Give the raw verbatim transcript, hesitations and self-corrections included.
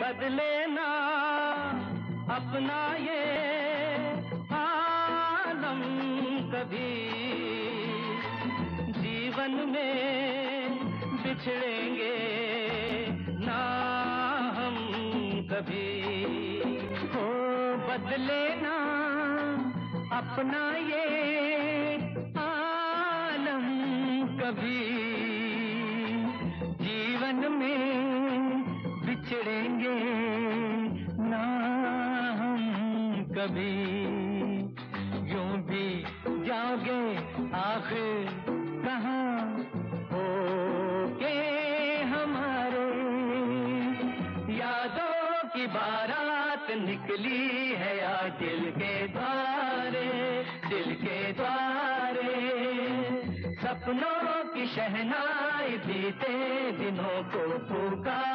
बदले ना अपना ये आलम कभी, जीवन में बिछड़ेंगे ना हम कभी। हो बदले ना अपना ये आलम कभी, जीवन में बिछड़ेंगे ना हम कभी। यूं भी जाओगे आखिर कहाँ हो के हमारे, यादों की बारात निकली है आज दिल के द्वारे, दिल के द्वारे। सपनों की शहनाई बीते दिनों को पुकार